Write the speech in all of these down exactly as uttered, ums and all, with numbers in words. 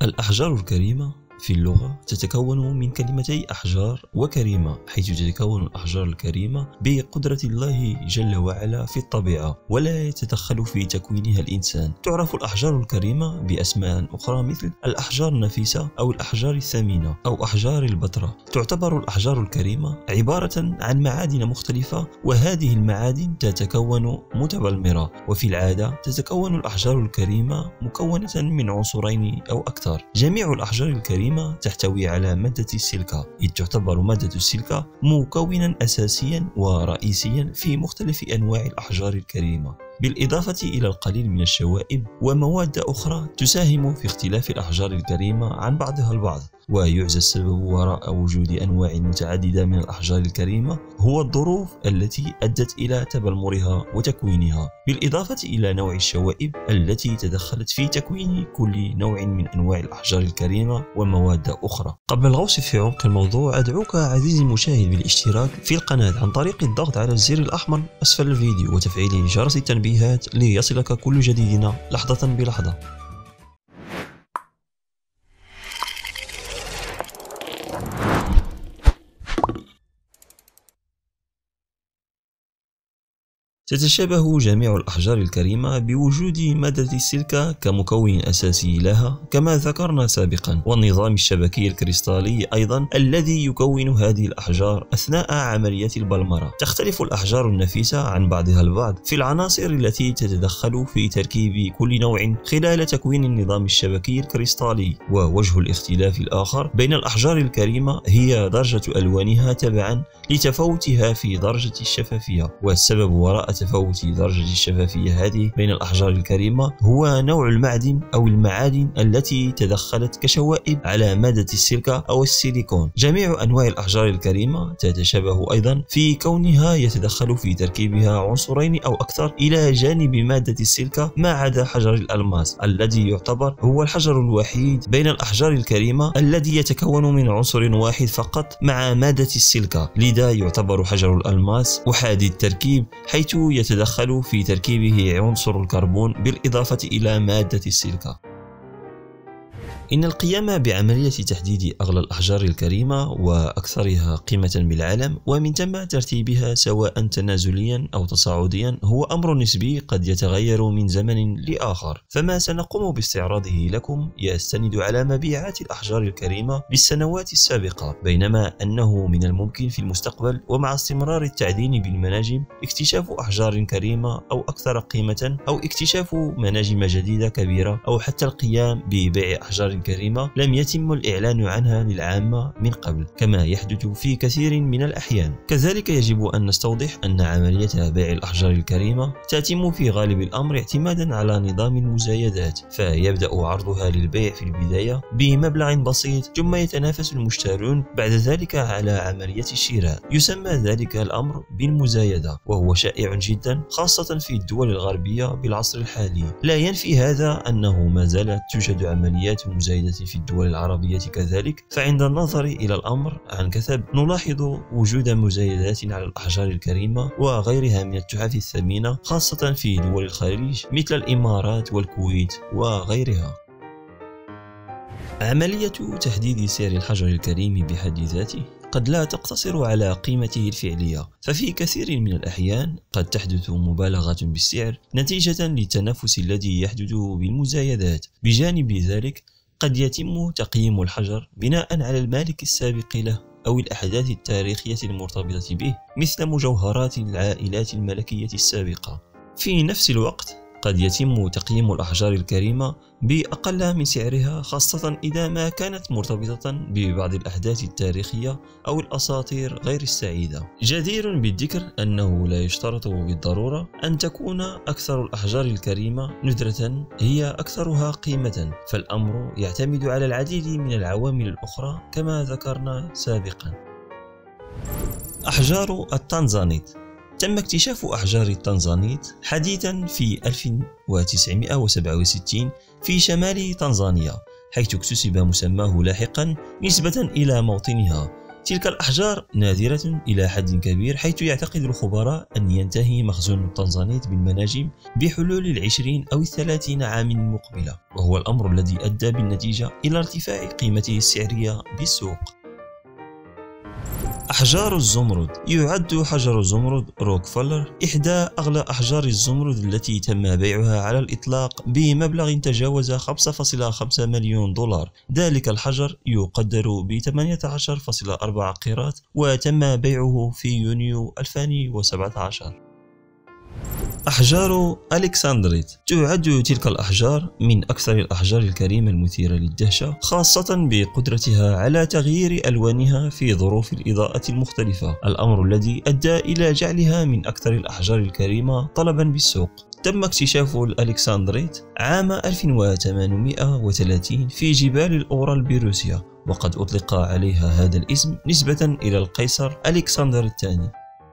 الأحجار الكريمة في اللغة تتكون من كلمتي أحجار وكريمة، حيث تتكون الأحجار الكريمة بقدرة الله جل وعلا في الطبيعة ولا يتدخل في تكوينها الإنسان. تعرف الأحجار الكريمة بأسماء أخرى مثل الأحجار النفيسة أو الأحجار الثمينة أو أحجار البتراء. تعتبر الأحجار الكريمة عبارة عن معادن مختلفة، وهذه المعادن تتكون متبلمرة، وفي العادة تتكون الأحجار الكريمة مكونة من عنصرين أو أكثر. جميع الأحجار الكريمة تحتوي على مادة السيليكا، إذ تعتبر مادة السيليكا مكونا أساسيا ورئيسيا في مختلف أنواع الأحجار الكريمة، بالإضافة إلى القليل من الشوائب ومواد أخرى تساهم في اختلاف الأحجار الكريمة عن بعضها البعض. ويعزى السبب وراء وجود أنواع متعددة من الأحجار الكريمة هو الظروف التي أدت إلى تبلمرها وتكوينها، بالإضافة إلى نوع الشوائب التي تدخلت في تكوين كل نوع من أنواع الأحجار الكريمة ومواد أخرى. قبل الغوص في عمق الموضوع، أدعوك عزيزي المشاهد بالاشتراك في القناة عن طريق الضغط على الزر الأحمر أسفل الفيديو وتفعيل جرس التنبيهات ليصلك كل جديدنا لحظة بلحظة. تتشابه جميع الأحجار الكريمة بوجود مادة السيليكا كمكون أساسي لها كما ذكرنا سابقا، والنظام الشبكي الكريستالي أيضا الذي يكون هذه الأحجار أثناء عملية البلمرة. تختلف الأحجار النفيسة عن بعضها البعض في العناصر التي تتدخل في تركيب كل نوع خلال تكوين النظام الشبكي الكريستالي، ووجه الاختلاف الآخر بين الأحجار الكريمة هي درجة ألوانها تبعا لتفاوتها في درجة الشفافية. والسبب وراء تفاوت درجة الشفافية هذه بين الأحجار الكريمة هو نوع المعدن أو المعادن التي تدخلت كشوائب على مادة السيليكا أو السيليكون. جميع أنواع الأحجار الكريمة تتشابه أيضا في كونها يتدخل في تركيبها عنصرين أو أكثر إلى جانب مادة السيليكا، ما عدا حجر الألماس الذي يعتبر هو الحجر الوحيد بين الأحجار الكريمة الذي يتكون من عنصر واحد فقط مع مادة السيليكا، لذا يعتبر حجر الألماس أحادي التركيب حيث يتدخل في تركيبه عنصر الكربون بالإضافة إلى مادة السيليكا. إن القيام بعملية تحديد أغلى الأحجار الكريمة وأكثرها قيمة بالعالم ومن ثم ترتيبها سواء تنازليا أو تصاعديا هو أمر نسبي قد يتغير من زمن لآخر، فما سنقوم باستعراضه لكم يستند على مبيعات الأحجار الكريمة بالسنوات السابقة، بينما أنه من الممكن في المستقبل ومع استمرار التعدين بالمناجم اكتشاف أحجار كريمة أو أكثر قيمة، أو اكتشاف مناجم جديدة كبيرة، أو حتى القيام ببيع أحجار كريمة لم يتم الإعلان عنها للعامة من قبل كما يحدث في كثير من الأحيان. كذلك يجب أن نستوضح أن عملية بيع الأحجار الكريمة تتم في غالب الأمر اعتمادا على نظام المزايدات، فيبدأ عرضها للبيع في البداية بمبلغ بسيط ثم يتنافس المشترون بعد ذلك على عملية الشراء. يسمى ذلك الأمر بالمزايدة، وهو شائع جدا خاصة في الدول الغربية بالعصر الحالي. لا ينفي هذا أنه ما زالت توجد عمليات مزايدة في الدول العربية كذلك، فعند النظر إلى الأمر عن كثب نلاحظ وجود مزايدات على الأحجار الكريمة وغيرها من التحف الثمينة خاصة في دول الخليج مثل الإمارات والكويت وغيرها. عملية تحديد سعر الحجر الكريم بحد ذاته قد لا تقتصر على قيمته الفعلية، ففي كثير من الأحيان قد تحدث مبالغة بالسعر نتيجة للتنافس الذي يحدث بالمزايدات. بجانب ذلك قد يتم تقييم الحجر بناء على المالك السابق له أو الأحداث التاريخية المرتبطة به مثل مجوهرات العائلات الملكية السابقة. في نفس الوقت قد يتم تقييم الأحجار الكريمة بأقل من سعرها، خاصة إذا ما كانت مرتبطة ببعض الأحداث التاريخية أو الأساطير غير السعيدة. جدير بالذكر أنه لا يشترط بالضرورة أن تكون أكثر الأحجار الكريمة ندرة هي أكثرها قيمة، فالأمر يعتمد على العديد من العوامل الأخرى كما ذكرنا سابقا. أحجار التنزانيت. تم اكتشاف أحجار التنزانيت حديثا في ألف وتسعمائة وسبعة وستين في شمال تنزانيا، حيث اكتسب مسماه لاحقا نسبة إلى موطنها، تلك الأحجار نادرة إلى حد كبير، حيث يعتقد الخبراء أن ينتهي مخزون التنزانيت بالمناجم بحلول العشرين أو الثلاثين عام المقبلة، وهو الأمر الذي أدى بالنتيجة إلى ارتفاع قيمته السعرية بالسوق. أحجار الزمرد. يعد حجر الزمرد روكفلر إحدى أغلى أحجار الزمرد التي تم بيعها على الإطلاق بمبلغ تجاوز خمسة فاصلة خمسة مليون دولار. ذلك الحجر يقدر ب ثمانية عشر فاصلة أربعة قيراط، وتم بيعه في يونيو ألفين وسبعة عشر. أحجار ألكسندريت. تعد تلك الأحجار من أكثر الأحجار الكريمة المثيرة للدهشة، خاصة بقدرتها على تغيير ألوانها في ظروف الإضاءة المختلفة، الأمر الذي أدى إلى جعلها من أكثر الأحجار الكريمة طلبا بالسوق. تم اكتشاف الألكسندريت عام ألف وثمانمئة وثلاثين في جبال الأورال بروسيا، وقد أطلق عليها هذا الاسم نسبة إلى القيصر ألكسندر الثاني.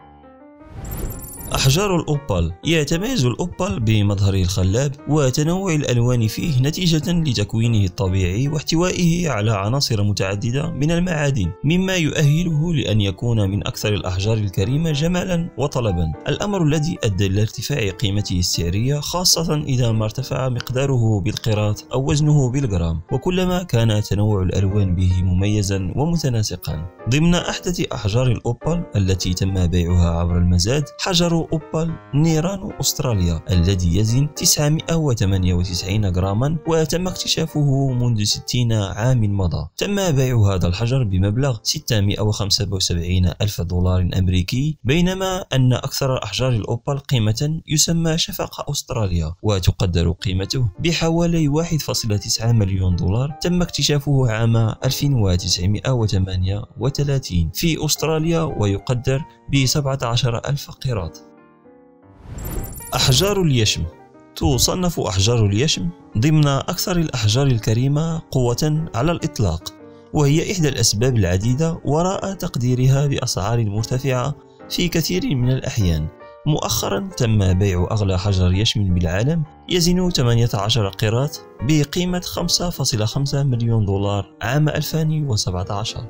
أحجار الأوبال. يتميز الأوبال بمظهره الخلاب وتنوع الألوان فيه نتيجة لتكوينه الطبيعي واحتوائه على عناصر متعددة من المعادن، مما يؤهله لأن يكون من أكثر الأحجار الكريمة جمالا وطلبا، الأمر الذي أدى إلى ارتفاع قيمته السعرية، خاصة إذا ما ارتفع مقداره بالقيراط أو وزنه بالجرام، وكلما كان تنوع الألوان به مميزا ومتناسقا. ضمن أحدث أحجار الأوبال التي تم بيعها عبر المزاد حجر أوبال نيرانو أستراليا الذي يزن تسعمئة وثمانية وتسعين جراما، وتم اكتشافه منذ ستين عام مضى. تم بيع هذا الحجر بمبلغ ستمئة وخمسة وسبعين ألف دولار أمريكي، بينما أن أكثر أحجار الأوبال قيمة يسمى شفق أستراليا، وتقدر قيمته بحوالي واحد فاصلة تسعة مليون دولار. تم اكتشافه عام ألف وتسعمئة وثمانية وثلاثين في أستراليا، ويقدر ب سبعة عشر ألف قيراط. أحجار اليشم. تصنف أحجار اليشم ضمن أكثر الأحجار الكريمة قوة على الإطلاق، وهي إحدى الأسباب العديدة وراء تقديرها بأسعار مرتفعة في كثير من الأحيان. مؤخرا تم بيع أغلى حجر يشم بالعالم يزن ثمانية عشر قيراط بقيمة خمسة فاصلة خمسة مليون دولار عام ألفين وسبعة عشر.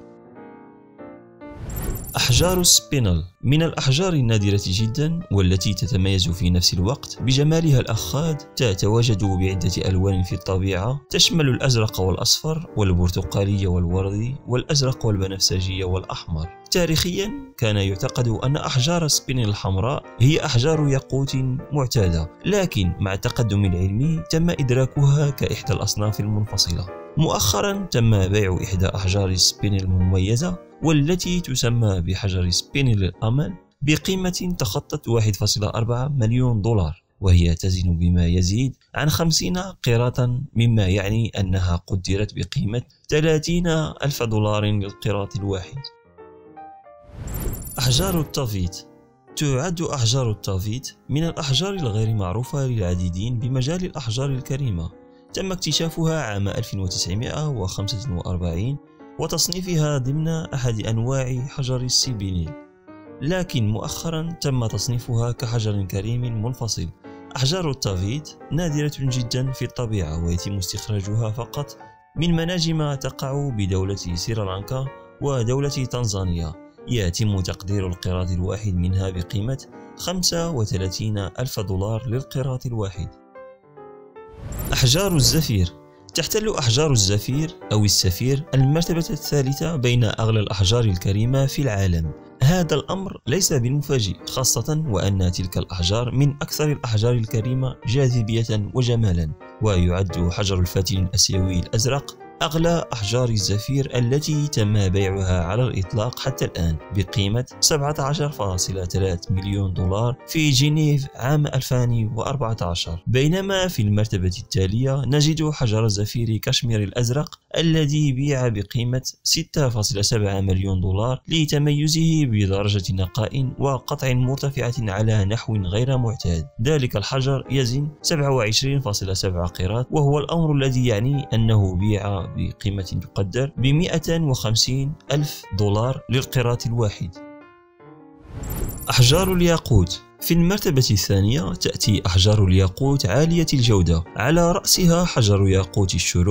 أحجار السبينل. من الأحجار النادرة جدا والتي تتميز في نفس الوقت بجمالها الأخاذ، تتواجد بعدة ألوان في الطبيعة تشمل الأزرق والأصفر والبرتقالي والوردي والأزرق والبنفسجي والأحمر. تاريخيا كان يعتقد أن أحجار السبينل الحمراء هي أحجار ياقوت معتادة، لكن مع التقدم العلمي تم إدراكها كإحدى الأصناف المنفصلة. مؤخرا تم بيع إحدى أحجار السبينل المميزة والتي تسمى بحجر سبينل الأمل بقيمة تخطت واحد فاصلة أربعة مليون دولار، وهي تزن بما يزيد عن خمسين قيراطا، مما يعني أنها قدرت بقيمة ثلاثين ألف دولار للقيراط الواحد. أحجار التافيت. تعد أحجار التافيت من الأحجار الغير معروفة للعديدين بمجال الأحجار الكريمة. تم اكتشافها عام ألف وتسعمئة وخمسة وأربعين وتصنيفها ضمن أحد أنواع حجر السيبينيل، لكن مؤخرا تم تصنيفها كحجر كريم منفصل. أحجار التافيت نادرة جدا في الطبيعة، ويتم استخراجها فقط من مناجم تقع بدولة سريلانكا ودولة تنزانيا. يتم تقدير القيراط الواحد منها بقيمة خمسة وثلاثين ألف دولار للقيراط الواحد. أحجار الزفير. تحتل أحجار الزفير أو السفير المرتبة الثالثة بين أغلى الأحجار الكريمة في العالم. هذا الأمر ليس بالمفاجئ، خاصة وأن تلك الأحجار من أكثر الأحجار الكريمة جاذبية وجمالا، ويعد حجر الفاتن الآسيوي الأزرق أغلى أحجار الزفير التي تم بيعها على الإطلاق حتى الآن بقيمة سبعة عشر فاصلة ثلاثة مليون دولار في جنيف عام ألفين وأربعة عشر. بينما في المرتبة التالية نجد حجر الزفير كشمير الأزرق الذي بيع بقيمة ستة فاصلة سبعة مليون دولار لتميزه بدرجة نقاء وقطع مرتفعة على نحو غير معتاد. ذلك الحجر يزن سبعة وعشرين فاصلة سبعة قيراط، وهو الأمر الذي يعني أنه بيع بقيمة تقدر ب مئة وخمسين ألف دولار للقيراط الواحد. أحجار الياقوت. في المرتبة الثانية تأتي أحجار الياقوت عالية الجودة، على رأسها حجر ياقوت الشروق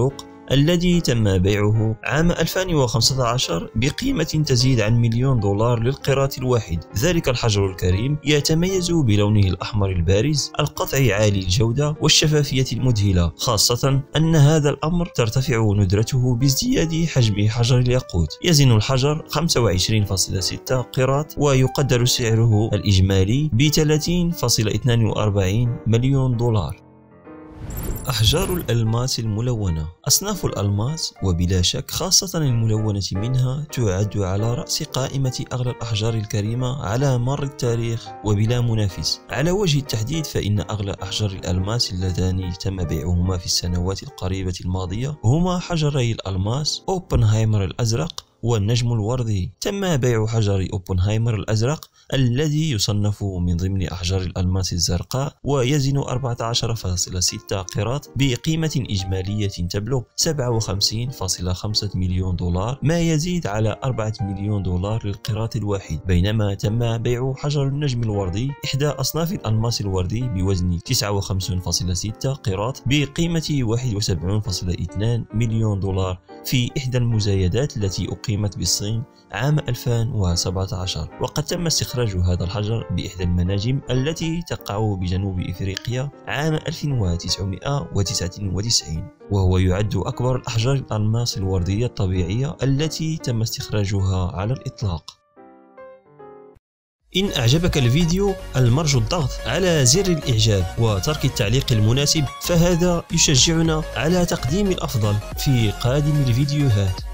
الذي تم بيعه عام ألفين وخمسة عشر بقيمة تزيد عن مليون دولار للقيراط الواحد. ذلك الحجر الكريم يتميز بلونه الأحمر البارز، القطع عالي الجودة والشفافية المذهلة، خاصة أن هذا الأمر ترتفع ندرته بازدياد حجم حجر الياقوت. يزن الحجر خمسة وعشرين فاصلة ستة قيراط، ويقدر سعره الإجمالي ب ثلاثين فاصلة اثنين وأربعين مليون دولار. أحجار الألماس الملونة. أصناف الألماس وبلا شك خاصة الملونة منها تعد على رأس قائمة أغلى الأحجار الكريمة على مر التاريخ وبلا منافس. على وجه التحديد فإن أغلى أحجار الألماس اللذان تم بيعهما في السنوات القريبة الماضية هما حجري الألماس أوبنهايمر الأزرق والنجم الوردي. تم بيع حجر أوبنهايمر الأزرق الذي يصنف من ضمن أحجار الألماس الزرقاء ويزن أربعة عشر فاصلة ستة قيراط بقيمة إجمالية تبلغ سبعة وخمسين فاصلة خمسة مليون دولار، ما يزيد على أربعة مليون دولار للقيراط الواحد. بينما تم بيع حجر النجم الوردي إحدى أصناف الألماس الوردي بوزن تسعة وخمسين فاصلة ستة قيراط بقيمة واحد وسبعين فاصلة اثنين مليون دولار في إحدى المزايدات التي أقيمت بالصين عام ألفين وسبعة عشر. وقد تم استخراج هذا الحجر بإحدى المناجم التي تقع بجنوب إفريقيا عام ألف وتسعمائة وتسعة وتسعين، وهو يعد أكبر الأحجار الألماس الوردية الطبيعية التي تم استخراجها على الإطلاق. إن أعجبك الفيديو المرجو الضغط على زر الإعجاب وترك التعليق المناسب، فهذا يشجعنا على تقديم الأفضل في قادم الفيديوهات.